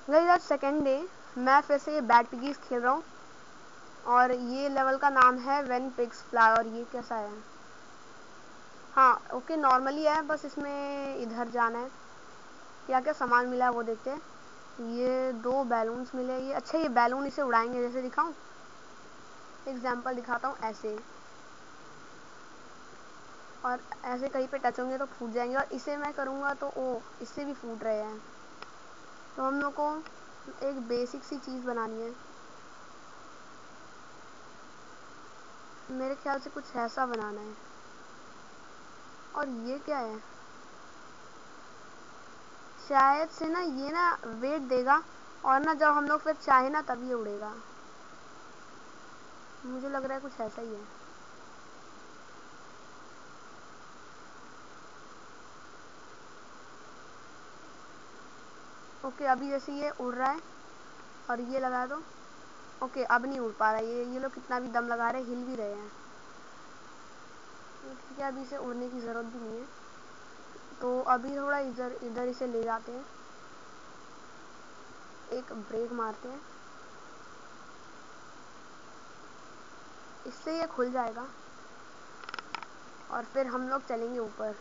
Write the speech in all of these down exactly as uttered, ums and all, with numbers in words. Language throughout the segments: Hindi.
गाइस आज सेकेंड डे, मैं फिर से ये बैड पिगीज खेल रहा हूँ और ये लेवल का नाम है व्हेन पिग्स फ्लाई। और ये कैसा है? हाँ ओके, नॉर्मली है, बस इसमें इधर जाना है। क्या क्या सामान मिला है वो देखते हैं। ये दो बैलून्स मिले। ये अच्छा, ये बैलून इसे उड़ाएंगे, जैसे दिखाऊं, एग्जाम्पल दिखाता हूँ ऐसे, और ऐसे कहीं पे टच होंगे तो फूट जाएंगे, और इसे मैं करूँगा तो ओ इससे भी फूट रहे हैं। तो हम लोग को एक बेसिक सी चीज़ बनानी है, मेरे ख्याल से कुछ ऐसा बनाना है। और ये क्या है? शायद से ना ये ना वेट देगा, और ना जब हम लोग फिर चाहे ना तब ये उड़ेगा। मुझे लग रहा है कुछ ऐसा ही है। ओके, अभी जैसे ये उड़ रहा है और ये लगा दो। ओके, अब नहीं उड़ पा रहा है ये ये लोग कितना भी दम लगा रहे हैं, हिल भी रहे हैं। ठीक है, अभी इसे उड़ने की ज़रूरत भी नहीं है, तो अभी थोड़ा इधर इधर इसे ले जाते हैं, एक ब्रेक मारते हैं, इससे ये खुल जाएगा और फिर हम लोग चलेंगे ऊपर।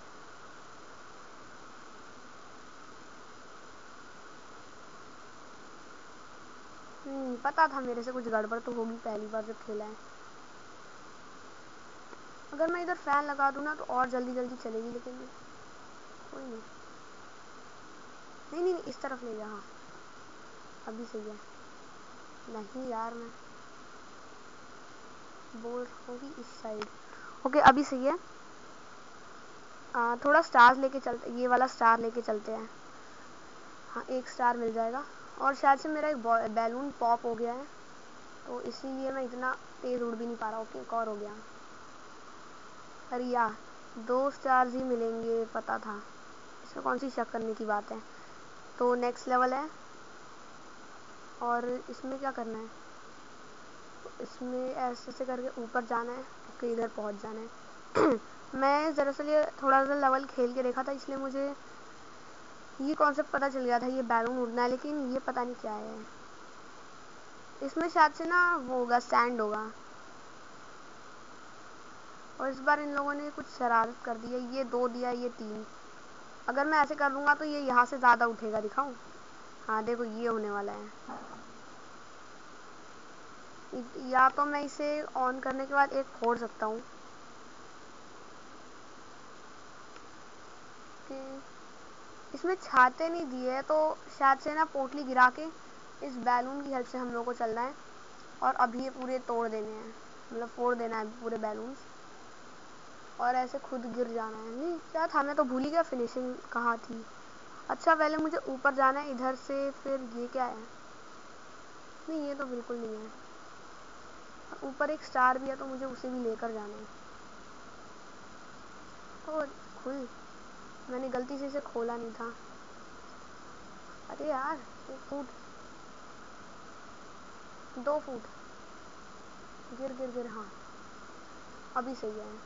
हम्म, पता था मेरे से कुछ गड़बड़ तो होगी, पहली बार जब खेला है। अगर मैं इधर फैन लगा दूँ ना तो और जल्दी जल्दी चलेगी, लेकिन कोई नहीं। नहीं नहीं नहीं, इस तरफ ले जा। हाँ अभी सही है। नहीं यार, मैं बोल होगी इस साइड। ओके अभी सही है। आ, थोड़ा स्टार लेके चलते, ये वाला स्टार लेके चलते हैं। हाँ एक स्टार मिल जाएगा। और शायद से मेरा एक बैलून पॉप हो गया है, तो इसीलिए मैं इतना तेज़ उड़ भी नहीं पा रहा। ओके एक और हो गया। अरे यार, दो स्टार्स ही मिलेंगे, पता था, इसमें कौन सी शक करने की बात है। तो नेक्स्ट लेवल है, और इसमें क्या करना है? तो इसमें ऐसे ऐसे करके ऊपर जाना है। ओके इधर पहुंच जाना है। मैं दरअसल ये थोड़ा सा लेवल खेल के देखा था, इसलिए मुझे ये कॉन्सेप्ट पता चल गया था, ये बैलून उड़ना है, लेकिन ये पता नहीं क्या है। इसमें शायद से ना वो होगा, सैंड होगा। और इस बार इन लोगों ने कुछ शरारत कर दी है, ये दो दिया, ये तीन। अगर मैं ऐसे कर लूँगा तो ये यहाँ से ज़्यादा उठेगा, दिखाऊं? हाँ देखो ये होने वाला है। या तो मैं इसे ऑन करने के बाद एक फोड़ सकता हूँ कि इसमें छाते नहीं दिए, तो शायद से ना पोटली गिरा के इस बैलून की हेल्प से हम लोग को चलना है, और अभी ये पूरे तोड़ देने हैं, मतलब फोड़ देना है पूरे बैलून्स, और ऐसे खुद गिर जाना है। नहीं क्या था, मैं तो भूल ही गया फिनिशिंग कहाँ थी। अच्छा पहले मुझे ऊपर जाना है इधर से, फिर ये क्या है? नहीं ये तो बिल्कुल नहीं है। ऊपर एक स्टार भी है, तो मुझे उसे भी लेकर जाना है। तो खुल, मैंने गलती से इसे खोला नहीं था। अरे यार, एक फुट, दो फुट, गिर गिर गिर। हाँ अभी सही है।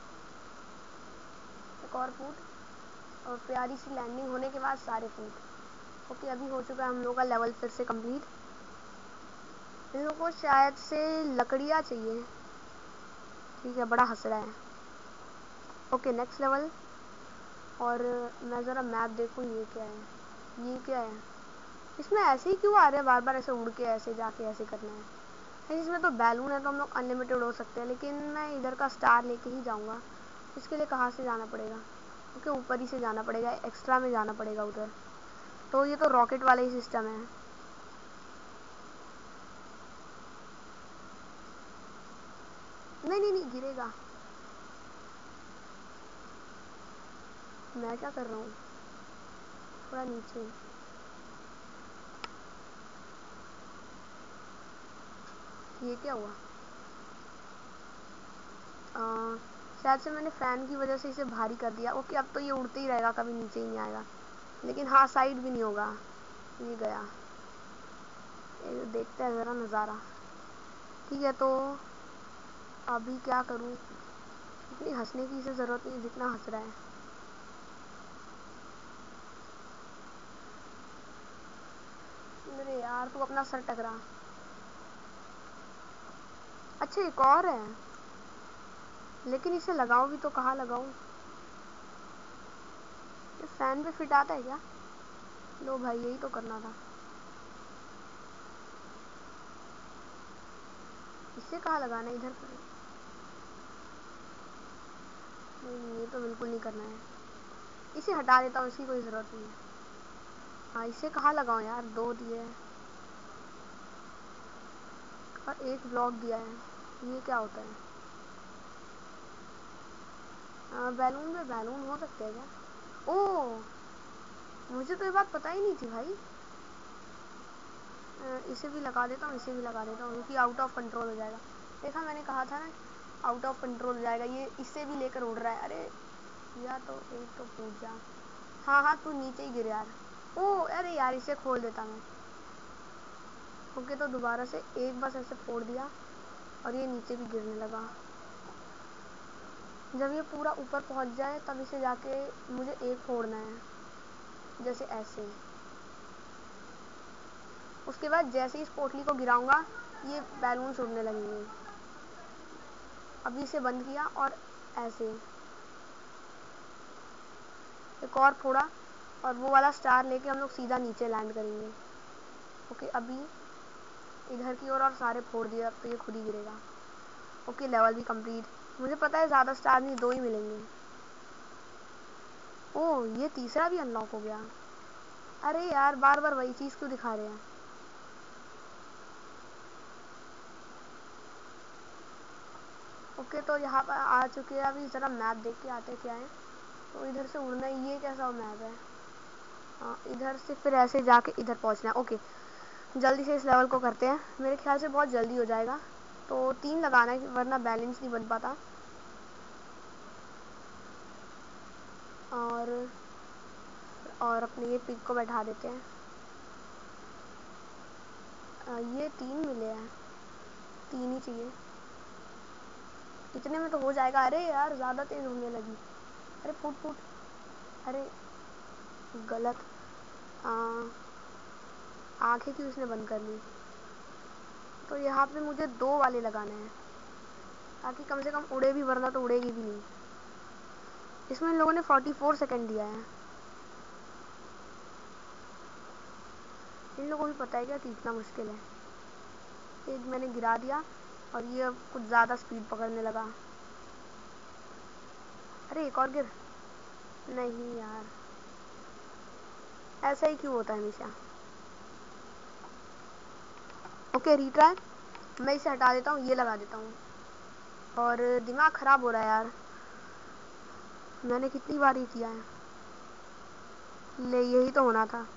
एक और फुट, और प्यारी सी लैंडिंग होने के बाद सारे फूट। ओके अभी हो चुका है हम लोग का लेवल फिर से कंप्लीट। इन लोगों को शायद से लकड़ियाँ चाहिए। ठीक है, बड़ा हंस रहा है। Okay next level. और मैं ज़रा मैप देखूँ, ये क्या है? ये क्या है? इसमें ऐसे ही क्यों आ रहे हैं बार बार, ऐसे उड़ के ऐसे जाके ऐसे करना है? है इसमें तो बैलून है, तो हम लोग अनलिमिटेड हो सकते हैं, लेकिन मैं इधर का स्टार लेके ही जाऊँगा। इसके लिए कहाँ से जाना पड़ेगा? ओके ऊपर ही से जाना पड़ेगा, एक्स्ट्रा में जाना पड़ेगा उधर। तो ये तो रॉकेट वाला ही सिस्टम है। नहीं नहीं नहीं, गिरेगा। मैं क्या कर रहा हूँ? थोड़ा नीचे। ये क्या हुआ? आ, शायद से मैंने फ़ैन की वजह से इसे भारी कर दिया। ओके अब तो ये उड़ते ही रहेगा, कभी नीचे ही नहीं आएगा। लेकिन हाँ साइड भी नहीं होगा। ये गया। ये देखते हैं ज़रा नज़ारा। ठीक है, तो अभी क्या करूँ? इतनी हंसने की इसे ज़रूरत नहीं जितना हंस रहा है। यार तू अपना सर टकरा। अच्छा एक और है, लेकिन इसे लगाऊं भी तो कहाँ लगाऊं? ये फैन पे फिट आता है क्या? लो भाई यही तो करना था। इसे कहाँ लगाना है? इधर पर? नहीं नहीं ये तो बिल्कुल नहीं करना है। इसे हटा देता हूँ, इसकी कोई ज़रूरत नहीं है। हाँ इसे कहाँ लगाऊं यार? दो दिए हैं और एक ब्लॉक दिया है, ये क्या होता है? बैलून में बैलून हो सकते हैं क्या? ओह मुझे तो ये बात पता ही नहीं थी भाई। आ, इसे भी लगा देता हूँ, इसे भी लगा देता हूँ, क्योंकि आउट ऑफ कंट्रोल हो जाएगा। देखा मैंने कहा था ना आउट ऑफ कंट्रोल हो जाएगा। ये इससे भी लेकर उड़ रहा है। अरे या तो एक तो टूट जा। हाँ हाँ तू नीचे ही गिर यार। ओ अरे यार इसे खोल देता मैं। ओके तो दोबारा से एक बस ऐसे फोड़ दिया और ये नीचे भी गिरने लगा। जब ये पूरा ऊपर पहुंच जाए तब इसे जाके मुझे एक फोड़ना है, जैसे ऐसे। उसके बाद जैसे ही इस पोटली को गिराऊंगा ये बैलून उड़ने लगेंगे। अभी इसे बंद किया और ऐसे एक और फोड़ा और वो वाला स्टार लेके हम लोग सीधा नीचे लैंड करेंगे। ओके अभी इधर की ओर और सारे फोड़ दिए, अब तो ये खुद ही गिरेगा। ओके लेवल भी कंप्लीट। मुझे पता है ज़्यादा स्टार नहीं, दो ही मिलेंगे। ओह ये तीसरा भी अनलॉक हो गया। अरे यार बार बार वही चीज़ क्यों दिखा रहे हैं? ओके तो यहाँ पर आ चुके हैं। अभी ज़रा मैप देख के आते क्या है। तो इधर से उड़ना, ये कैसा मैप है? हाँ इधर से फिर ऐसे जाके इधर पहुँचना है। ओके जल्दी से इस लेवल को करते हैं, मेरे ख्याल से बहुत जल्दी हो जाएगा। तो तीन लगाना है वरना बैलेंस नहीं बन पाता। और और अपने ये पिग को बैठा देते हैं। आ, ये तीन मिले हैं, तीन ही चाहिए। इतने में तो हो जाएगा। अरे यार ज़्यादा तेज़ होने लगी। अरे फुट फुट। अरे गलत। आंखें क्यों इसने बंद कर ली? तो यहाँ पे मुझे दो वाले लगाने हैं ताकि कम से कम उड़े भी, वरना तो उड़ेगी भी नहीं। इसमें इन लोगों ने चौवालीस सेकंड दिया है। इन लोगों को भी पता है क्या कि इतना मुश्किल है। एक मैंने गिरा दिया और ये अब कुछ ज़्यादा स्पीड पकड़ने लगा। अरे एक और गिर। नहीं यार ऐसा ही क्यों होता है हमेशा? Okay retry. मैं इसे हटा देता हूँ, ये लगा देता हूँ। और दिमाग ख़राब हो रहा है यार, मैंने कितनी बार ही किया है। ले यही तो होना था।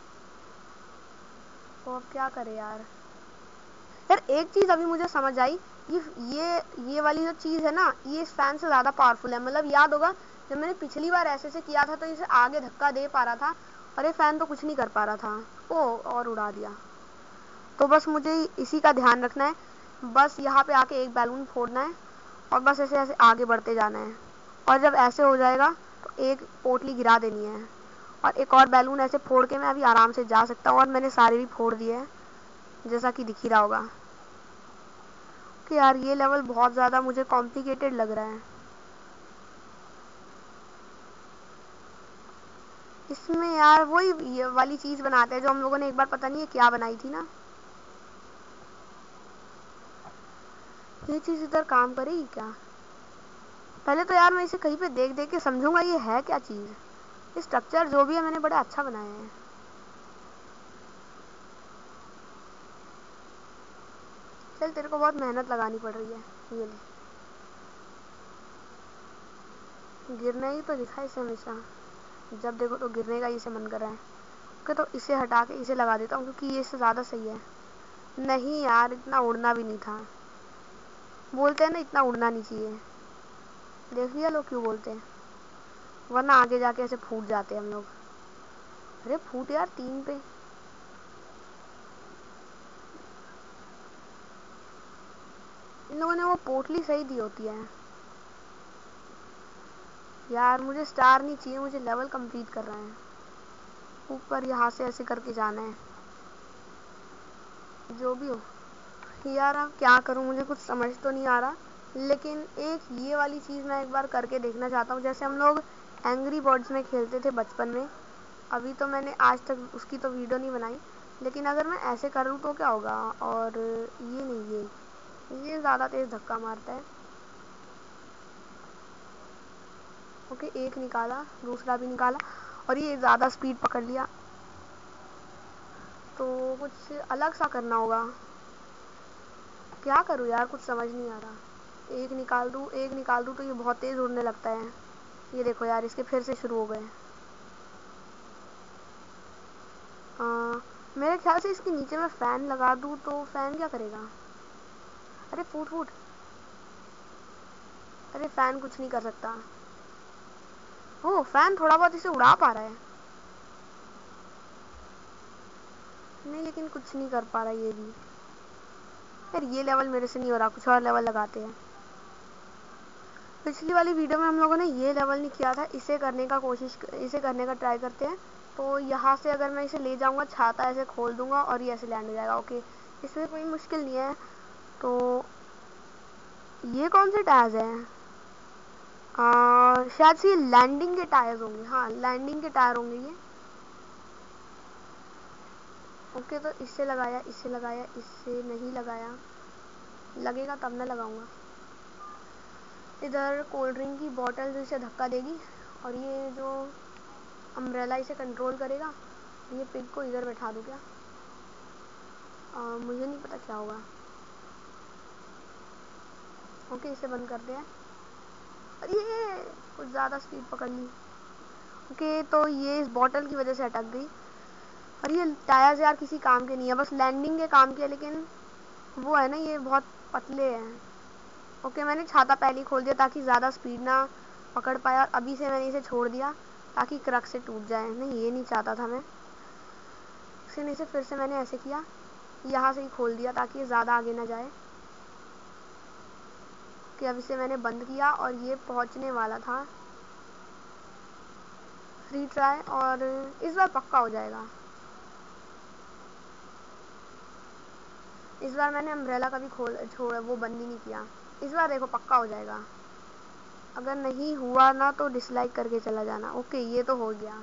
तो अब क्या करे यार? यार एक चीज़ अभी मुझे समझ आई। ये ये ये वाली जो चीज़ है ना, ये इस फैन से ज़्यादा पावरफुल है। मतलब याद होगा जब मैंने पिछली बार ऐसे से किया था तो इसे आगे धक्का दे पा रहा था और ये फ़ैन तो कुछ नहीं कर पा रहा था। ओ और उड़ा दिया। तो बस मुझे इसी का ध्यान रखना है। बस यहाँ पे आके एक बैलून फोड़ना है और बस ऐसे ऐसे आगे बढ़ते जाना है। और जब ऐसे हो जाएगा तो एक पोटली गिरा देनी है और एक और बैलून ऐसे फोड़ के मैं अभी आराम से जा सकता हूँ। और मैंने सारे भी फोड़ दिए हैं जैसा कि दिख ही रहा होगा। कि यार ये लेवल बहुत ज़्यादा मुझे कॉम्प्लिकेटेड लग रहा है। इसमें यार वही ये वाली चीज़ बनाते हैं जो हम लोगों ने एक बार पता नहीं है क्या बनाई थी ना। ये चीज़ इधर काम करेगी क्या? पहले तो यार मैं इसे कहीं पे देख देख के समझूंगा ये है क्या चीज़। ये स्ट्रक्चर जो भी है मैंने बड़ा अच्छा बनाया है। चल तेरे को बहुत मेहनत लगानी पड़ रही है। ये ले, गिरना ही तो दिखा इसे हमेशा। जब देखो तो गिरने का ही इसे मन कर रहा है। ओके तो इसे हटा के इसे लगा देता हूँ क्योंकि ये इससे ज़्यादा सही है। नहीं यार इतना उड़ना भी नहीं था। बोलते हैं ना इतना उड़ना नहीं चाहिए। देख लिया लोग क्यों बोलते हैं, वरना आगे जाके ऐसे फूट जाते हैं हम लोग। अरे फूट यार तीन पे। इन लोगों ने वो पोटली सही दी होती है। यार मुझे स्टार नहीं चाहिए, मुझे लेवल कंप्लीट करना है। ऊपर यहाँ से ऐसे करके जाना है। जो भी हो यार, अब क्या करूं, मुझे कुछ समझ तो नहीं आ रहा, लेकिन एक ये वाली चीज़ मैं एक बार करके देखना चाहता हूँ। जैसे हम लोग एंग्री बर्ड्स में खेलते थे बचपन में, अभी तो मैंने आज तक उसकी तो वीडियो नहीं बनाई, लेकिन अगर मैं ऐसे करूँ तो क्या होगा। और ये नहीं, ये ये ज़्यादा तेज़ धक्का मारता है। ओके, एक निकाला, दूसरा भी निकाला, और ये ज़्यादा स्पीड पकड़ लिया, तो कुछ अलग सा करना होगा। क्या करूँ यार, कुछ समझ नहीं आ रहा। एक निकाल दूँ, एक निकाल दूँ तो ये बहुत तेज़ उड़ने लगता है। ये देखो यार, इसके फिर से शुरू हो गए। मेरे ख्याल से इसके नीचे मैं फ़ैन लगा दूँ तो फ़ैन क्या करेगा। अरे फूट फूट, अरे फ़ैन कुछ नहीं कर सकता। ओ, फ़ैन थोड़ा बहुत इसे उड़ा पा रहा है। नहीं, लेकिन कुछ नहीं कर पा रहा ये भी। यार ये लेवल मेरे से नहीं हो रहा, कुछ और लेवल लगाते हैं। पिछली वाली वीडियो में हम लोगों ने ये लेवल नहीं किया था, इसे करने का कोशिश इसे करने का ट्राई करते हैं। तो यहाँ से अगर मैं इसे ले जाऊँगा, छाता ऐसे खोल दूँगा और ये ऐसे लैंड हो जाएगा। ओके, इसमें कोई मुश्किल नहीं है। तो ये कौन से टायर्स हैं? शायद से ये लैंडिंग के टायर्स होंगे। हाँ, लैंडिंग के टायर होंगे ये। ओके, तो इससे लगाया, इससे लगाया, इससे नहीं लगाया, लगेगा तब मैं लगाऊंगा। इधर कोल्ड ड्रिंक की बोतल जो इसे धक्का देगी, और ये जो अम्ब्रेला इसे कंट्रोल करेगा। ये पिग को इधर बैठा दूँ क्या? आ, मुझे नहीं पता क्या होगा। ओके, इसे बंद करते हैं। और ये कुछ ज़्यादा स्पीड पकड़ ली। ओके, तो ये इस बॉटल की वजह से अटक गई। और ये टायर्स यार किसी काम के नहीं है, बस लैंडिंग के काम के, लेकिन वो है ना, ये बहुत पतले हैं। ओके, मैंने छाता पहले ही खोल दिया ताकि ज़्यादा स्पीड ना पकड़ पाए, और अभी से मैंने इसे छोड़ दिया ताकि क्रक से टूट जाए। नहीं, ये नहीं चाहता था मैं, इसलिए इसे फिर से मैंने ऐसे किया, यहाँ से ही खोल दिया ताकि ये ज़्यादा आगे ना जाए। कि अब इसे मैंने बंद किया और ये पहुँचने वाला था। फ्री ट्राई, और इस बार पक्का हो जाएगा। इस बार मैंने अम्ब्रेला का भी खोल छोड़ वो बंद ही नहीं किया। इस बार देखो पक्का हो जाएगा। अगर नहीं हुआ ना तो डिसलाइक करके चला जाना। ओके, ये तो हो गया।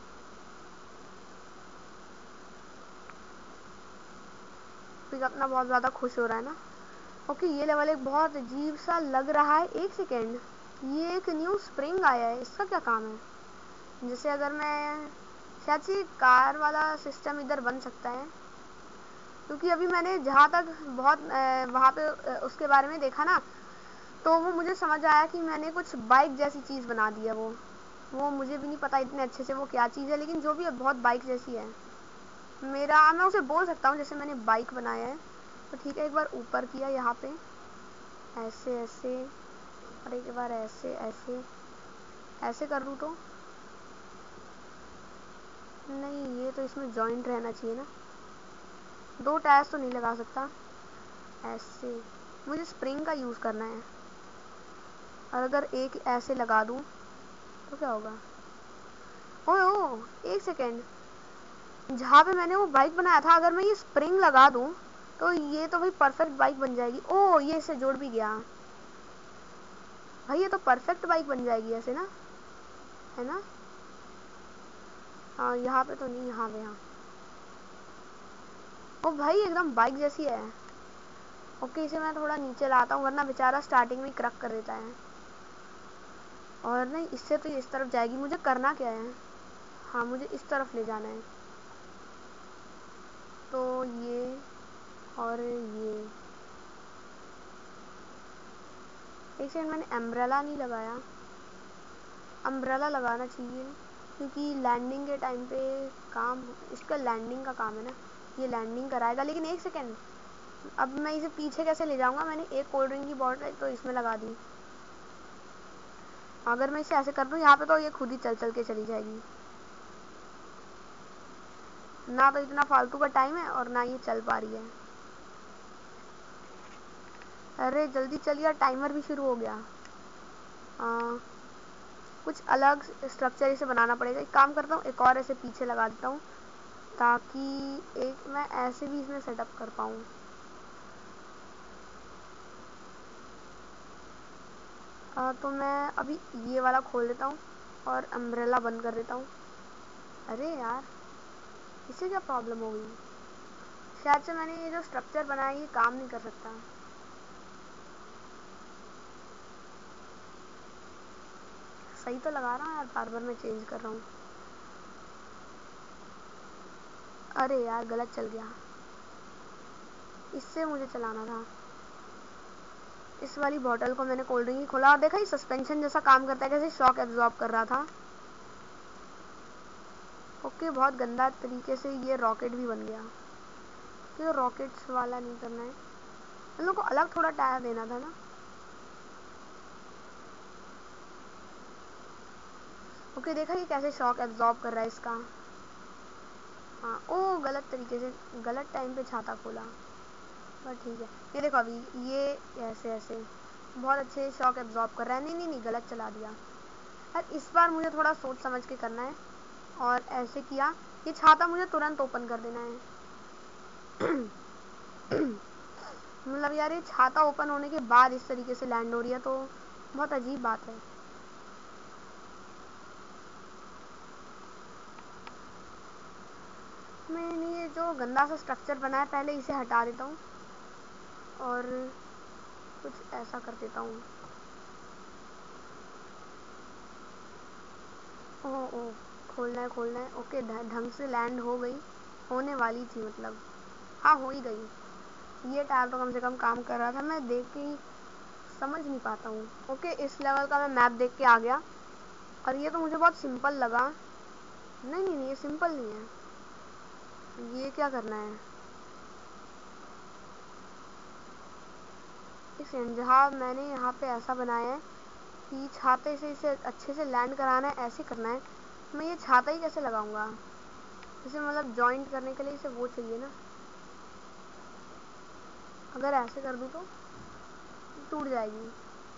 पिक अपना बहुत ज़्यादा खुश हो रहा है ना। ओके, ये लेवल एक बहुत अजीब सा लग रहा है। एक सेकेंड, ये एक न्यू स्प्रिंग आया है, इसका क्या काम है? जैसे अगर मैं शायद से कार वाला सिस्टम इधर बन सकता है, क्योंकि अभी मैंने जहाँ तक बहुत वहाँ पे उसके बारे में देखा ना, तो वो मुझे समझ आया कि मैंने कुछ बाइक जैसी चीज़ बना दी है। वो वो मुझे भी नहीं पता इतने अच्छे से वो क्या चीज़ है, लेकिन जो भी है बहुत बाइक जैसी है। मेरा मैं उसे बोल सकता हूँ जैसे मैंने बाइक बनाया है। तो ठीक है, एक बार ऊपर किया यहाँ पे, ऐसे ऐसे, और एक बार ऐसे ऐसे ऐसे कर दूँ तो नहीं, ये तो इसमें जॉइंट रहना चाहिए ना, दो टायर्स तो नहीं लगा सकता। ऐसे मुझे स्प्रिंग का यूज़ करना है, और अगर एक ऐसे लगा दूँ तो क्या होगा? ओह ओह, एक सेकेंड, जहाँ पे मैंने वो बाइक बनाया था अगर मैं ये स्प्रिंग लगा दूँ तो ये तो भाई परफेक्ट बाइक बन जाएगी। ओह, ये इससे जुड़ भी गया भाई, ये तो परफेक्ट बाइक बन जाएगी ऐसे ना, है ना? हाँ, यहाँ पे तो नहीं, यहाँ पे, हाँ। ओ भाई, एकदम बाइक जैसी है। ओके, इसे मैं थोड़ा नीचे लाता हूँ, वरना बेचारा स्टार्टिंग में क्रक कर देता है। और नहीं, इससे तो ये इस तरफ जाएगी। मुझे करना क्या है? हाँ, मुझे इस तरफ ले जाना है। तो ये और ये, एक सेकंड, मैंने अम्ब्रेला नहीं लगाया, अम्ब्रेला लगाना चाहिए, क्योंकि लैंडिंग के टाइम पे काम, इसका लैंडिंग का काम है ना, ये लैंडिंग कराएगा। लेकिन एक सेकेंड, अब मैं इसे पीछे कैसे ले जाऊंगा? मैंने एक कोल्ड ड्रिंक की बॉटल तो इसमें लगा दी, अगर मैं इसे ऐसे कर दूं यहाँ पे तो ये खुद ही चल चल के चली जाएगी। ना तो इतना फालतू का टाइम है और ना ये चल पा रही है। अरे जल्दी चलिए, टाइमर भी शुरू हो गया। आ, कुछ अलग स्ट्रक्चर इसे बनाना पड़ेगा। एक काम करता हूँ, एक और ऐसे पीछे लगा देता हूँ ताकि एक मैं ऐसे भी इसमें सेटअप कर पाऊँ। तो मैं अभी ये वाला खोल देता हूँ और अम्ब्रेला बंद कर देता हूँ। अरे यार, इससे क्या प्रॉब्लम हो गई? शायद से मैंने ये जो स्ट्रक्चर बनाया ये काम नहीं कर सकता। सही तो लगा रहा हूँ यार, बार बार मैं चेंज कर रहा हूँ। अरे यार, गलत चल गया। इससे मुझे चलाना था। इस वाली बोतल को मैंने कोल्ड ड्रिंक ही खोला और देखा ये सस्पेंशन जैसा काम करता है, कैसे शॉक एब्जॉर्ब कर रहा था। ओके, बहुत गंदा तरीके से ये रॉकेट भी बन गया। तो रॉकेट्स वाला नहीं करना है, इन लोगों को अलग थोड़ा टायर देना था ना। ओके, देखा ये कैसे शॉक एब्जॉर्ब कर रहा है इसका। हाँ, ओ गलत तरीके से, गलत टाइम पे छाता खोला, पर ठीक है। ये देखो अभी ये ऐसे ऐसे बहुत अच्छे शॉक एब्जॉर्ब कर रहा है। नहीं नहीं नहीं, गलत चला दिया। और इस बार मुझे थोड़ा सोच समझ के करना है। और ऐसे किया, ये छाता मुझे तुरंत ओपन कर देना है। मतलब यार, ये छाता ओपन होने के बाद इस तरीके से लैंड हो रही है तो बहुत अजीब बात है। मैंने ये जो गंदा सा स्ट्रक्चर बनाया पहले इसे हटा देता हूँ और कुछ ऐसा कर देता हूँ। ओह ओह, खोलना है खोलना है। ओके, ढंग से लैंड हो गई, होने वाली थी मतलब, हाँ हो ही गई। ये टायर तो कम से कम काम कर रहा था, मैं देख के ही समझ नहीं पाता हूँ। ओके, इस लेवल का मैं मैप देख के आ गया और ये तो मुझे बहुत सिंपल लगा। नहीं नहीं नहीं, ये सिंपल नहीं है। ये क्या करना है? इस जहाँ मैंने यहाँ पे ऐसा बनाया है कि छाते से इसे अच्छे से लैंड कराना है, ऐसे करना है। मैं ये छाता ही कैसे लगाऊंगा? इसे मतलब जॉइंट करने के लिए इसे वो चाहिए ना। अगर ऐसे कर दूँ तो टूट जाएगी।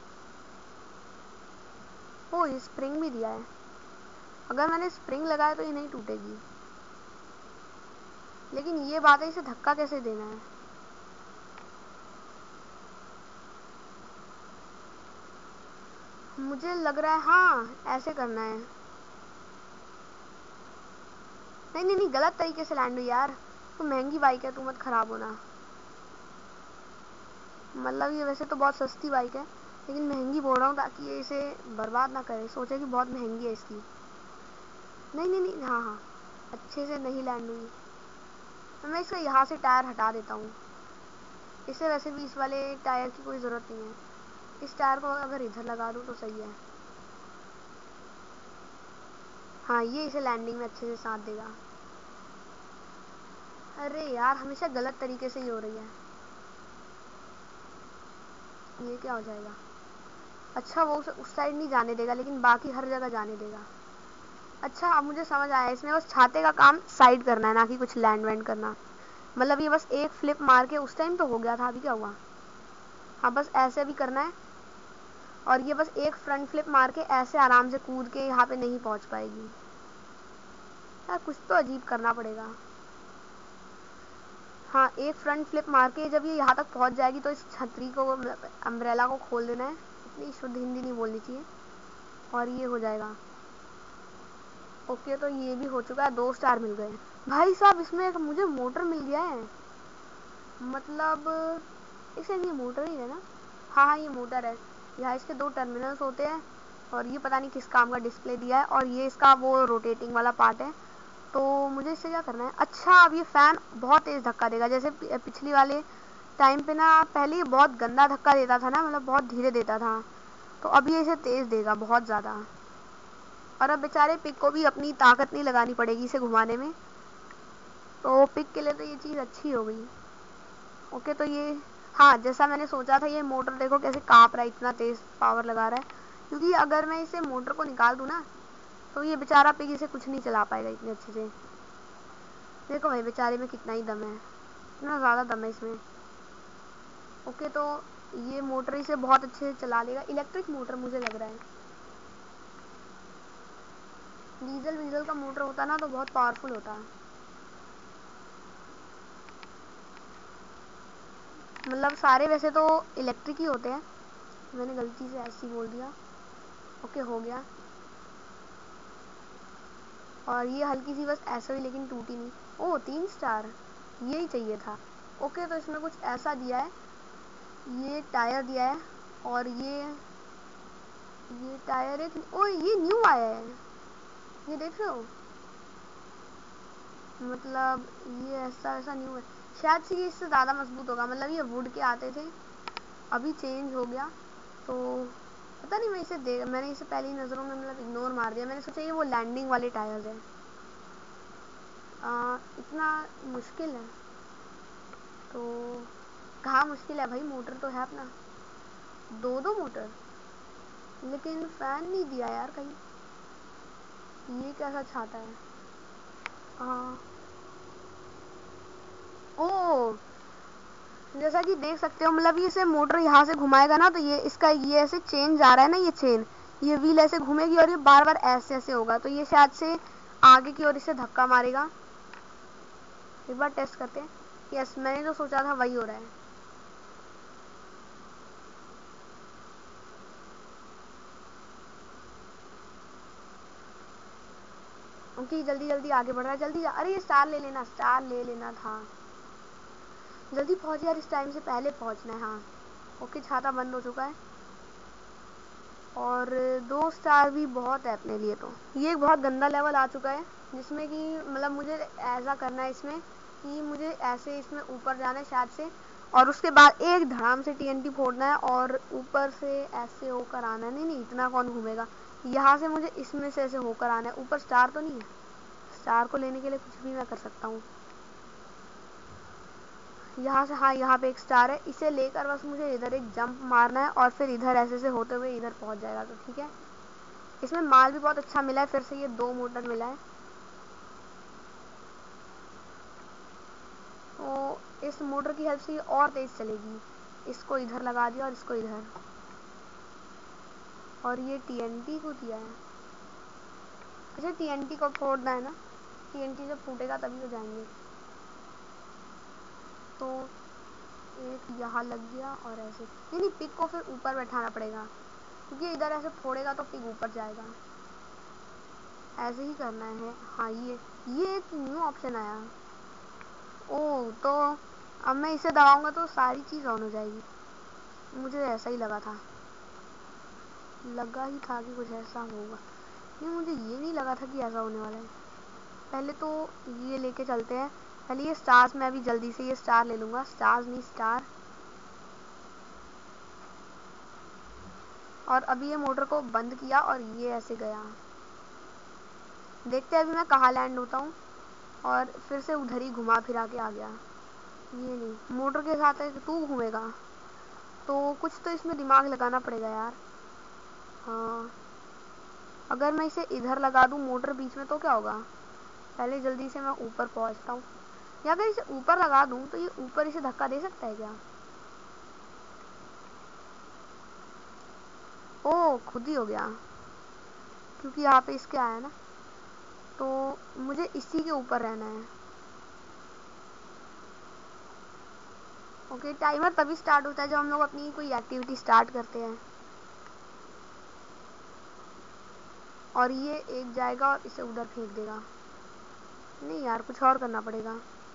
ओ, ये स्प्रिंग भी दिया है। अगर मैंने स्प्रिंग लगाया तो ये नहीं टूटेगी। लेकिन ये बात है, इसे धक्का कैसे देना है? मुझे लग रहा है हाँ ऐसे करना है। नहीं नहीं नहीं, गलत तरीके से लैंड हुई यार। तू महंगी बाइक है, तू मत खराब होना। मतलब ये वैसे तो बहुत सस्ती बाइक है, लेकिन महंगी बोल रहा हूँ ताकि ये इसे बर्बाद ना करे, सोचे कि बहुत महंगी है इसकी। नहीं नहीं नहीं, हाँ हाँ, अच्छे से नहीं लैंड हुई। तो मैं इसका यहाँ से टायर हटा देता हूँ। इसे वैसे भी इस वाले टायर की कोई ज़रूरत नहीं है। इस टायर को अगर इधर लगा दूँ तो सही है। हाँ, ये इसे लैंडिंग में अच्छे से साथ देगा। अरे यार, हमेशा गलत तरीके से ही हो रही है। ये क्या हो जाएगा? अच्छा, वो उस, उस साइड नहीं जाने देगा, लेकिन बाकी हर जगह जाने देगा। अच्छा, अब मुझे समझ आया, इसमें बस छाते का काम साइड करना है, ना कि कुछ लैंड वैंड करना। मतलब ये बस एक फ्लिप मार के, उस टाइम तो हो गया था, अभी क्या हुआ? हाँ, बस ऐसे भी करना है और ये बस एक फ्रंट फ्लिप मार के ऐसे आराम से कूद के यहाँ पे नहीं पहुँच पाएगी। यार, कुछ तो अजीब करना पड़ेगा। हाँ, एक फ्रंट फ्लिप मार के जब ये यहाँ तक पहुँच जाएगी तो इस छतरी को, अम्ब्रेला को खोल देना है। इतनी शुद्ध हिंदी नहीं बोलनी चाहिए। और ये हो जाएगा। ओके, तो ये भी हो चुका है, दो स्टार मिल गए। भाई साहब, इसमें एक मुझे मोटर मिल गया है। मतलब इसे ये मोटर ही है ना? हाँ हाँ, ये मोटर है। यहाँ इसके दो टर्मिनल्स होते हैं और ये पता नहीं किस काम का डिस्प्ले दिया है, और ये इसका वो रोटेटिंग वाला पार्ट है। तो मुझे इससे क्या करना है? अच्छा, अब ये फ़ैन बहुत तेज़ धक्का देगा, जैसे पिछली वाले टाइम पे ना, पहले ये बहुत गंदा धक्का देता था ना, मतलब बहुत धीरे देता था। तो अब ये इसे तेज़ देगा बहुत ज़्यादा। और अब बेचारे पिक को भी अपनी ताकत नहीं लगानी पड़ेगी इसे घुमाने में, तो पिक के लिए तो ये चीज़ अच्छी हो गई। ओके, तो ये, हाँ, जैसा मैंने सोचा था, ये मोटर देखो कैसे काँप रहा है, इतना तेज़ पावर लगा रहा है। क्योंकि अगर मैं इसे मोटर को निकाल दूँ ना, तो ये बेचारा पिक इसे कुछ नहीं चला पाएगा इतने अच्छे से। देखो भाई, बेचारे में कितना ही दम है, इतना ज़्यादा दम है इसमें। ओके, तो ये मोटर इसे बहुत अच्छे से चला लेगा। इलेक्ट्रिक मोटर मुझे लग रहा है। डीजल वीजल का मोटर होता ना तो बहुत पावरफुल होता है। मतलब सारे वैसे तो इलेक्ट्रिक ही होते हैं, मैंने गलती से ऐसे ही बोल दिया। ओके हो गया। और ये हल्की सी बस ऐसे हुई लेकिन टूटी नहीं। ओह तीन स्टार, यही चाहिए था। ओके तो इसमें कुछ ऐसा दिया है, ये टायर दिया है और ये ये टायर है। ओ ये न्यू आया है, ये देख रहे हो, मतलब ये ऐसा ऐसा न्यू है। शायद से ये इससे ज़्यादा मजबूत होगा, मतलब ये वुड के आते थे अभी चेंज हो गया। तो पता नहीं, मैं इसे दे मैंने इसे पहली नज़रों में मतलब इग्नोर मार दिया। मैंने सोचा ये वो लैंडिंग वाले टायर्स हैं। आ, इतना मुश्किल है तो कहाँ मुश्किल है भाई, मोटर तो है अपना। दो दो मोटर, लेकिन फैन नहीं दिया यार कहीं, ये कैसा छाता है। हाँ ओ, जैसा कि देख सकते हो, मतलब ये इसे मोटर यहाँ से घुमाएगा ना तो ये इसका ये ऐसे चेन जा रहा है ना, ये चेन, ये व्हील ऐसे घूमेगी और ये बार बार ऐसे ऐसे होगा, तो ये शायद से आगे की ओर इसे धक्का मारेगा। एक बार टेस्ट करते हैं। यस, मैंने जो सोचा था वही हो रहा है। ओके जल्दी जल्दी आगे बढ़ रहा है, जल्दी जा। अरे ये स्टार ले लेना, स्टार ले लेना था। जल्दी पहुंच यार, इस टाइम से पहले पहुंचना है। हाँ ओके, छाता बंद हो चुका है और दो स्टार भी बहुत है अपने लिए। तो ये एक बहुत गंदा लेवल आ चुका है, जिसमें कि मतलब मुझे ऐसा करना है इसमें कि मुझे ऐसे इसमें ऊपर जाना है शायद से, और उसके बाद एक धड़ाम से टीएनटी फोड़ना है और ऊपर से ऐसे होकर आना है। नहीं नहीं, इतना कौन घूमेगा, यहाँ से मुझे इसमें से ऐसे होकर आना है। ऊपर स्टार तो नहीं है, स्टार को लेने के लिए कुछ भी मैं कर सकता हूँ। यहाँ से, हाँ यहाँ पे एक स्टार है, इसे लेकर बस मुझे इधर एक जंप मारना है और फिर इधर ऐसे से होते हुए इधर पहुँच जाएगा। तो ठीक है, इसमें माल भी बहुत अच्छा मिला है, फिर से ये दो मोटर मिला है। तो इस मोटर की हेल्प से ये और तेज चलेगी। इसको इधर लगा दिया और इसको इधर, और ये टीएनटी को दिया है। अच्छा टीएनटी को फोड़ना है ना, टीएनटी जब फूटेगा तभी तो जाएंगे। तो एक यहाँ लग गया और ऐसे, नहीं नहीं, पिक को फिर ऊपर बैठाना पड़ेगा, क्योंकि इधर ऐसे फोड़ेगा तो पिक ऊपर जाएगा। ऐसे ही करना है। हाँ ये ये एक न्यू ऑप्शन आया। ओह तो अब मैं इसे दबाऊंगा तो सारी चीज़ ऑन हो जाएगी, मुझे ऐसा ही लगा था, लगा ही था कि कुछ ऐसा होगा। नहीं मुझे ये नहीं लगा था कि ऐसा होने वाला है। पहले तो ये लेके चलते हैं, पहले ये स्टार्स, मैं अभी जल्दी से ये स्टार ले लूँगा, स्टार्स नहीं स्टार। और अभी ये मोटर को बंद किया और ये ऐसे गया। देखते हैं अभी मैं कहाँ लैंड होता हूँ, और फिर से उधर ही घुमा फिरा के आ गया। ये नहीं, मोटर के साथ है तू घूमेगा, तो कुछ तो इसमें दिमाग लगाना पड़ेगा यार। हाँ अगर मैं इसे इधर लगा दूँ मोटर बीच में तो क्या होगा, पहले जल्दी से मैं ऊपर पहुँचता हूँ। या अगर इसे ऊपर लगा दूँ तो ये ऊपर इसे धक्का दे सकता है क्या। ओ खुद ही हो गया, क्योंकि यहाँ पे इसके आया ना, तो मुझे इसी के ऊपर रहना है। ओके टाइमर तभी स्टार्ट होता है जब हम लोग अपनी कोई एक्टिविटी स्टार्ट करते हैं। और ये एक जाएगा और इसे उधर फेंक देगा। नहीं यार, कुछ और करना पड़ेगा।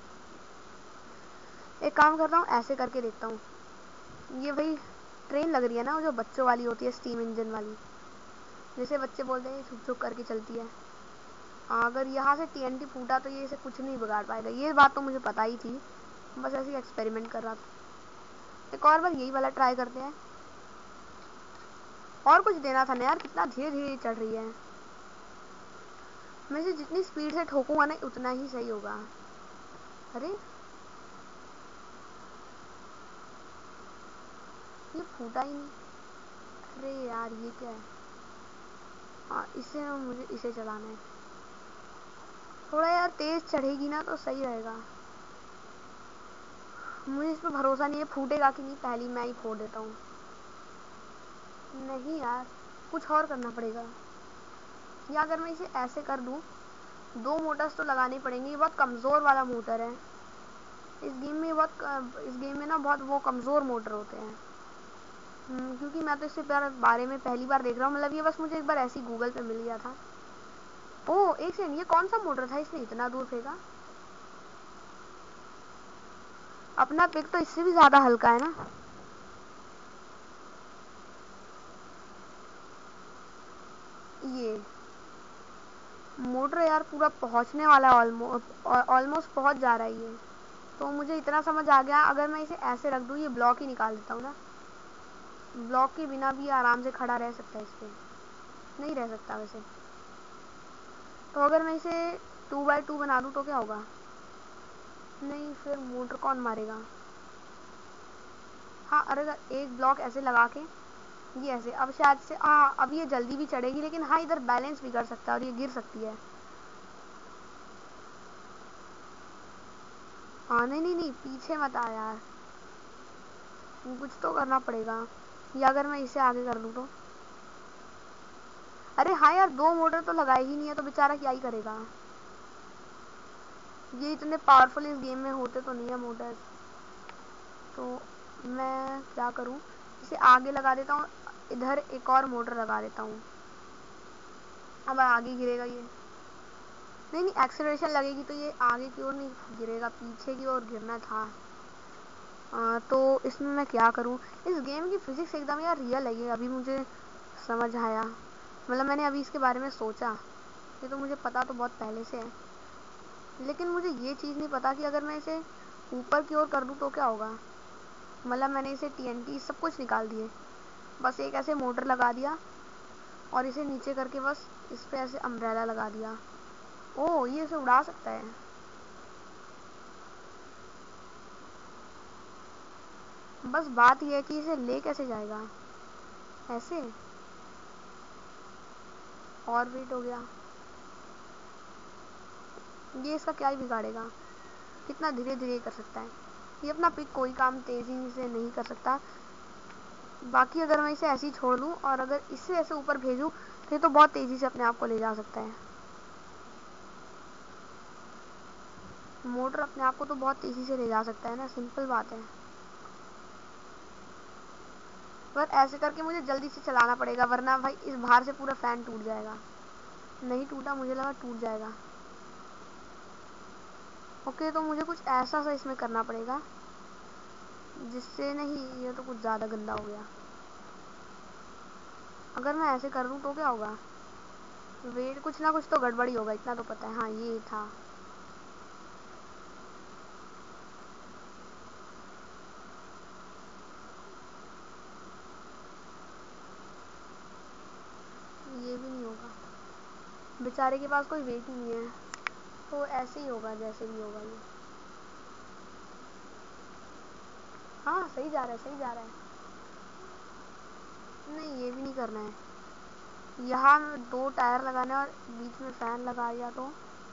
एक काम करता हूँ, ऐसे करके देखता हूँ। ये भाई ट्रेन लग रही है ना, जो बच्चों वाली होती है, स्टीम इंजन वाली, जैसे बच्चे बोलते हैं छुक छुक करके चलती है। अगर यहाँ से टीएनटी फूटा तो ये इसे कुछ नहीं बिगाड़ पाएगा, ये बात तो मुझे पता ही थी, बस ऐसे ही एक्सपेरिमेंट कर रहा था। एक और बार यही वाला ट्राई करते हैं। और कुछ देना था ना यार, कितना धीरे धीरे चढ़ रही है। मैं इसे जितनी स्पीड से ठोकूंगा ना उतना ही सही होगा। अरे ये फूटा ही नहीं। अरे यार ये क्या है। हाँ इसे मुझे इसे चलाना है, थोड़ा यार तेज चढ़ेगी ना तो सही रहेगा। मुझे इस पर भरोसा नहीं है फूटेगा कि नहीं, पहली मैं ही फोड़ देता हूँ। नहीं यार, कुछ और करना पड़ेगा। या अगर मैं इसे ऐसे कर दूँ, दो मोटर्स तो लगानी पड़ेंगी, ये बहुत कमज़ोर वाला मोटर है। इस गेम में बहुत इस गेम में ना बहुत वो कमज़ोर मोटर होते हैं। हम्म, क्योंकि मैं तो इसके बारे में पहली बार देख रहा हूँ। मतलब ये बस मुझे एक बार ऐसे ही गूगल पे मिल गया था। ओह एक सेकंड, ये कौन सा मोटर था इसने इतना दूर फेंका? अपना पिक तो इससे भी ज़्यादा हल्का है ना। ये मोटर यार पूरा पहुंचने वाला है, ऑलमोस्ट ऑलमोस्ट पहुंच जा रहा है ये। तो मुझे इतना समझ आ गया, अगर मैं इसे ऐसे रख दूँ, ये ब्लॉक ही निकाल देता हूँ ना, ब्लॉक के बिना भी आराम से खड़ा रह सकता है इस पर। नहीं रह सकता वैसे। तो अगर मैं इसे टू बाई टू बना दूँ तो क्या होगा? नहीं, फिर मोटर कौन मारेगा? हाँ, अरे एक ब्लॉक ऐसे लगा के ये ऐसे, अब शायद से हाँ अब ये जल्दी भी चढ़ेगी, लेकिन हाँ इधर बैलेंस भी कर सकता है और ये गिर सकती है। हाँ नहीं नहीं नहीं, पीछे मत आ यार, कुछ तो करना पड़ेगा। या अगर मैं इसे आगे कर दूँ तो? अरे हाँ यार, दो मोटर तो लगाए ही नहीं है, तो बेचारा क्या ही करेगा। ये इतने पावरफुल इस गेम में होते तो नहीं है मोटर्स। तो मैं क्या करूँ, इसे आगे लगा देता हूँ, इधर एक और मोटर लगा देता हूँ। अब आगे गिरेगा ये। नहीं नहीं, एक्सेलरेशन लगेगी तो ये आगे की ओर नहीं गिरेगा, पीछे की ओर गिरना था। आ, तो इसमें मैं क्या करूँ? इस गेम की फिजिक्स एकदम यार रियल है, ये अभी मुझे समझ आया। मतलब मैंने अभी इसके बारे में सोचा, ये तो मुझे पता तो बहुत पहले से है, लेकिन मुझे ये चीज़ नहीं पता कि अगर मैं इसे ऊपर की ओर कर दूँ तो क्या होगा। मतलब मैंने इसे टीएनटी सब कुछ निकाल दिए, बस एक ऐसे मोटर लगा दिया और इसे नीचे करके बस इस पे ऐसे अम्ब्रेला लगा दिया। ओह ये इसे उड़ा सकता है। बस बात यह है कि इसे ले कैसे जाएगा? ऐसे और वेट हो गया, ये इसका क्या ही बिगाड़ेगा, कितना धीरे धीरे कर सकता है। ये अपना पिक कोई काम तेज़ी से नहीं कर सकता। बाकी अगर मैं इसे ऐसे ही छोड़ दूँ और अगर इससे ऐसे ऊपर भेजूँ तो ये तो बहुत तेज़ी से अपने आप को ले जा सकता है। मोटर अपने आप को तो बहुत तेज़ी से ले जा सकता है ना, सिंपल बात है। पर ऐसे करके मुझे जल्दी से चलाना पड़ेगा, वरना भाई इस भार से पूरा फ़ैन टूट जाएगा। नहीं टूटा, मुझे लगा टूट जाएगा। ओके, तो मुझे कुछ ऐसा सा इसमें करना पड़ेगा जिससे, नहीं ये तो कुछ ज़्यादा गंदा हो गया। अगर मैं ऐसे कर दूँ तो क्या होगा? वेट कुछ ना कुछ तो गड़बड़ी होगा, इतना तो पता है। हाँ ये था। ये भी नहीं होगा, बेचारे के पास कोई वेट ही नहीं है, तो ऐसे ही होगा जैसे भी होगा ये। हाँ सही जा रहा है, सही जा रहा है। नहीं ये भी नहीं करना है, यहाँ दो टायर लगाने और बीच में फ़ैन लगा दिया तो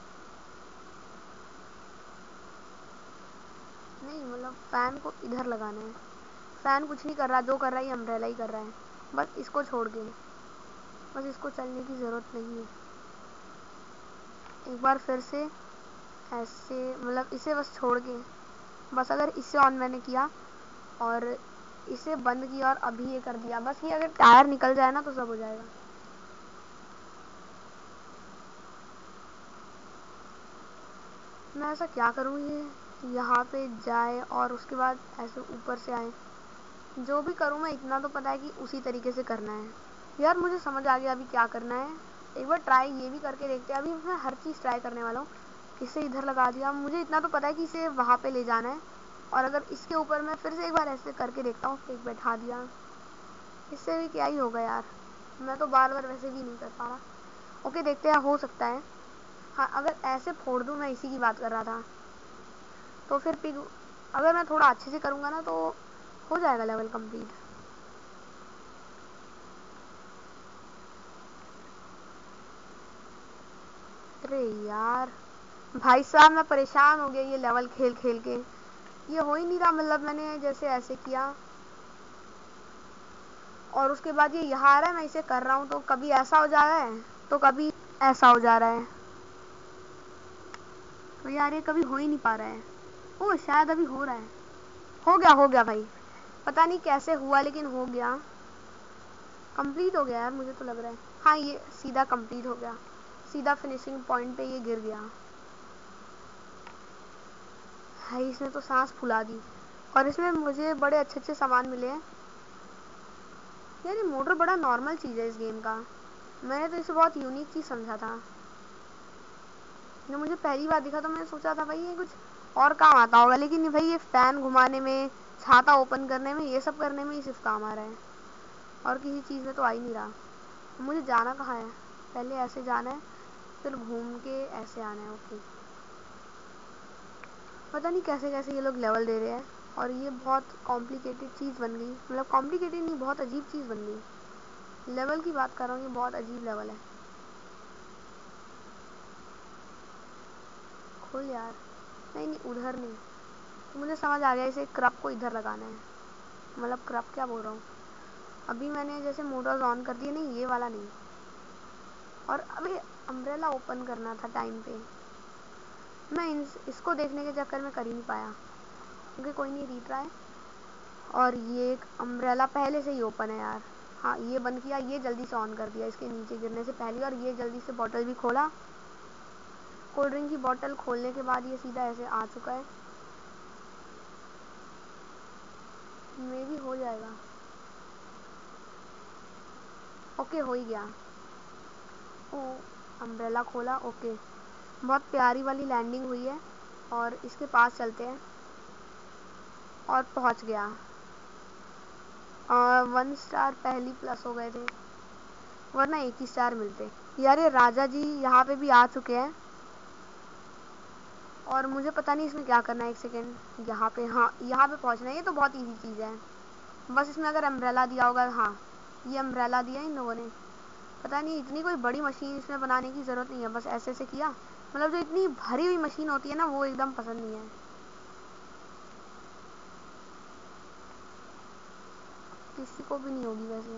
नहीं, मतलब फ़ैन को इधर लगाना है। फ़ैन कुछ नहीं कर रहा, जो कर रहा है ये अम्ब्रेला ही कर रहा है, बस इसको छोड़ के, बस इसको चलने की ज़रूरत नहीं है। एक बार फिर से ऐसे, मतलब इसे बस छोड़ के, बस अगर इसे ऑन मैंने किया और इसे बंद किया और अभी ये कर दिया, बस ये अगर टायर निकल जाए ना तो सब हो जाएगा। मैं ऐसा क्या करूँ ये यहाँ पे जाए और उसके बाद ऐसे ऊपर से आए। जो भी करूँ मैं इतना तो पता है कि उसी तरीके से करना है। यार मुझे समझ आ गया अभी क्या करना है, एक बार ट्राई ये भी करके देखते हैं। अभी मैं हर चीज़ ट्राई करने वाला हूँ। इसे इधर लगा दिया, मुझे इतना तो पता है कि इसे वहाँ पे ले जाना है, और अगर इसके ऊपर मैं फिर से एक बार ऐसे करके देखता हूँ, एक बैठा दिया, इससे भी क्या ही होगा यार, मैं तो बार बार वैसे भी नहीं कर पा रहा। ओके देखते हैं, हो सकता है। हाँ अगर ऐसे फोड़ दूँ, मैं इसी की बात कर रहा था, तो फिर पिग, अगर मैं थोड़ा अच्छे से करूँगा ना तो हो जाएगा लेवल कंप्लीट। अरे यार भाई साहब, मैं परेशान हो गया ये लेवल खेल खेल के, ये हो ही नहीं रहा। मतलब मैंने जैसे ऐसे किया और उसके बाद ये यहाँ आ रहा है, मैं इसे कर रहा हूँ तो कभी ऐसा हो जा रहा है तो कभी ऐसा हो जा रहा है, तो यार ये कभी हो ही नहीं पा रहा है। ओ शायद अभी हो रहा है। हो गया हो गया भाई, पता नहीं कैसे हुआ लेकिन हो गया, कंप्लीट हो गया यार मुझे तो लग रहा है। हाँ ये सीधा कंप्लीट हो गया, सीधा फिनिशिंग पॉइंट पे ये गिर गया। भाई इसने तो सांस फुला दी। और इसमें मुझे बड़े अच्छे अच्छे सामान मिले हैं यार। ये मोटर बड़ा नॉर्मल चीज़ है इस गेम का, मैंने तो इसे बहुत यूनिक चीज़ समझा था। जब मुझे पहली बार दिखा तो मैंने सोचा था भाई ये कुछ और काम आता होगा, लेकिन भाई ये फैन घुमाने में, छाता ओपन करने में, ये सब करने में ही सिर्फ काम आ रहा है, और किसी चीज़ में तो आ ही नहीं रहा। मुझे जाना कहाँ है? पहले ऐसे जाना है, फिर घूम के ऐसे आना है। ओके, पता नहीं कैसे कैसे ये लोग लेवल दे रहे हैं, और ये बहुत कॉम्प्लिकेटेड चीज़ बन गई। मतलब कॉम्प्लिकेटेड नहीं, बहुत अजीब चीज़ बन गई। लेवल की बात कर रहा हूँ, ये बहुत अजीब लेवल है। खोल यार। नहीं नहीं उधर नहीं, तो मुझे समझ आ गया, इसे क्रब को इधर लगाना है। मतलब क्रब क्या बोल रहा हूँ, अभी मैंने जैसे मोटर्स ऑन कर दिए, नहीं ये वाला नहीं। और अभी अम्ब्रेला ओपन करना था टाइम पे, मैं इस, इसको देखने के चक्कर में कर ही नहीं पाया, क्योंकि कोई नहीं रीट्राई। और ये एक अम्ब्रेला पहले से ही ओपन है यार। हाँ ये बंद किया, ये जल्दी से ऑन कर दिया इसके नीचे गिरने से पहले, और ये जल्दी से बॉटल भी खोला। कोल्ड ड्रिंक की बॉटल खोलने के बाद ये सीधा ऐसे आ चुका है। मे भी हो जाएगा। ओके हो ही गया। ओ अम्ब्रेला खोला। ओके, बहुत प्यारी वाली लैंडिंग हुई है, और इसके पास चलते हैं। और पहुंच गया, और वन स्टार पहली प्लस हो गए थे, वरना एक ही स्टार मिलते यार। ये राजा जी यहाँ पे भी आ चुके हैं, और मुझे पता नहीं इसमें क्या करना है। एक सेकेंड, यहाँ पे, हाँ यहाँ पे पहुँचना है। ये तो बहुत इजी चीज़ है, बस इसमें अगर अम्ब्रेला दिया होगा। हाँ ये अम्ब्रेला दिया इन लोगों ने, पता नहीं इतनी कोई बड़ी मशीन इसमें बनाने की ज़रूरत नहीं है, बस ऐसे ऐसे किया। मतलब जो इतनी भरी हुई मशीन होती है ना, वो एकदम पसंद नहीं है, किसी को भी नहीं होगी वैसे।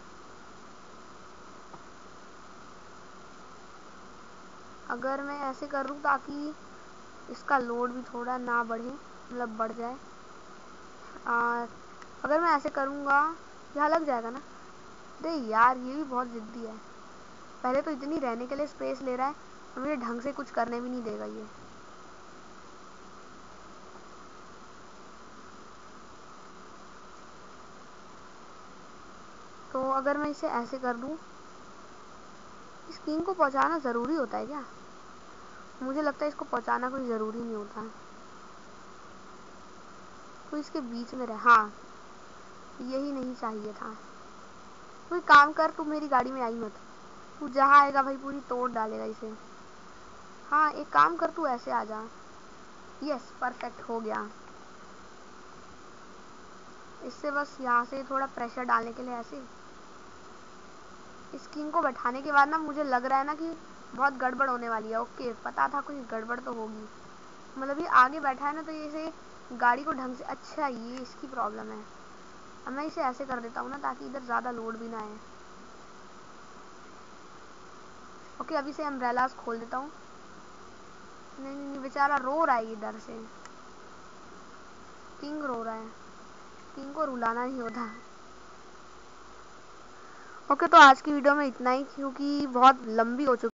अगर मैं ऐसे करूँ ताकि इसका लोड भी थोड़ा ना बढ़े, मतलब बढ़ जाए। आ, अगर मैं ऐसे करूँगा, यहाँ लग जाएगा ना? अरे यार ये भी बहुत ज़िद्दी है, पहले तो इतनी रहने के लिए स्पेस ले रहा है, और मुझे ढंग से कुछ करने भी नहीं देगा ये। तो अगर मैं इसे ऐसे कर दूँ, इस किंग को पहुँचाना ज़रूरी होता है क्या? मुझे लगता है इसको पहुँचाना कोई ज़रूरी नहीं होता, तो इसके बीच में रहे। हाँ यही नहीं चाहिए था। कोई काम कर, तू मेरी गाड़ी में आई मत, तू जहाँ आएगा भाई पूरी तोड़ डालेगा इसे। हाँ एक काम कर, तू ऐसे आ जा। यस परफेक्ट हो गया। इससे बस यहाँ से थोड़ा प्रेशर डालने के लिए ऐसे, इस किंग को बैठाने के बाद ना मुझे लग रहा है ना कि बहुत गड़बड़ होने वाली है। ओके पता था कुछ गड़बड़ तो होगी, मतलब ये आगे बैठा है ना, तो ये इसे गाड़ी को ढंग से, अच्छा ये इसकी प्रॉब्लम है। अब मैं इसे ऐसे कर देता हूँ ना, ताकि इधर ज़्यादा लोड भी ना आए। ओके अभी से अम्ब्रेलास खोल देता हूँ। नहीं नहीं नहीं, बेचारा रो रहा है इधर से, किंग रो रहा है, किंग को रुलाना ही होता है। ओके तो आज की वीडियो में इतना ही, क्योंकि बहुत लंबी हो चुकी